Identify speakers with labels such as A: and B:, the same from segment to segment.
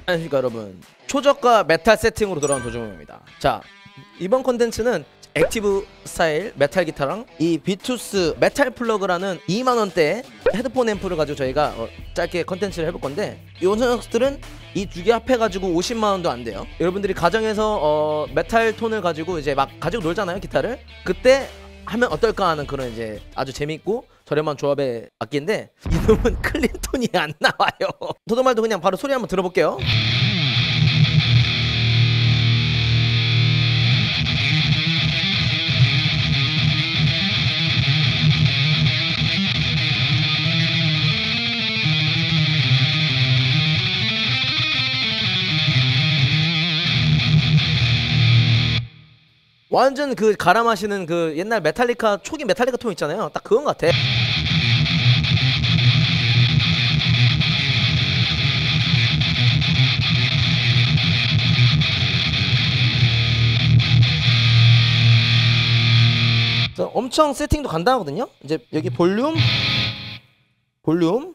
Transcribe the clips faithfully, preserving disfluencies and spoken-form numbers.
A: 안녕하십니까 여러분, 초저가 메탈 세팅으로 돌아온 도종입니다. 자, 이번 컨텐츠는 액티브 스타일 메탈 기타랑 이 비투스 메탈 플러그라는 이만 원대 헤드폰 앰프를 가지고 저희가 어, 짧게 컨텐츠를 해볼 건데, 이 녀석들은 이 두 개 합해가지고 오십만 원도 안 돼요. 여러분들이 가정에서 어, 메탈 톤을 가지고 이제 막 가지고 놀잖아요, 기타를. 그때 하면 어떨까 하는 그런 이제 아주 재밌고 저렴한 조합의 악기인데, 이놈은 클린 톤이 안 나와요. 저도 말도 그냥 바로 소리 한번 들어볼게요. 완전 그 갈아 마시는 그 옛날 메탈리카 초기 메탈리카 톤 있잖아요. 딱 그건 같아. 그래서 엄청 세팅도 간단하거든요. 이제 여기 볼륨, 볼륨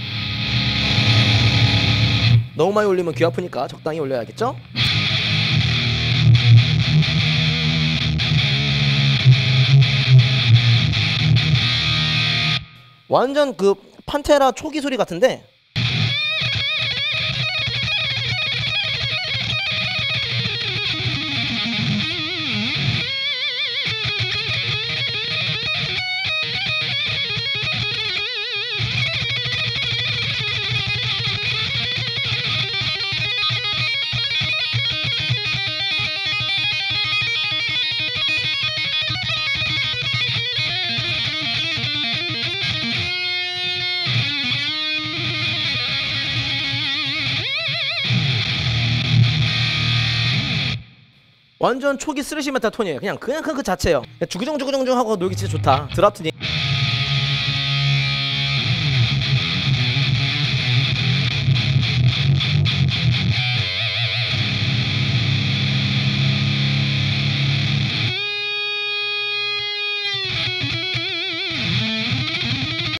A: 너무 많이 올리면 귀 아프니까 적당히 올려야겠죠? 완전 그 판테라 초기 소리 같은데, 완전 초기 쓰레쉬 메탈 톤이에요. 그냥 그냥 그 자체예요. 주구정주구정중 하고 놀기 진짜 좋다. 드랍트니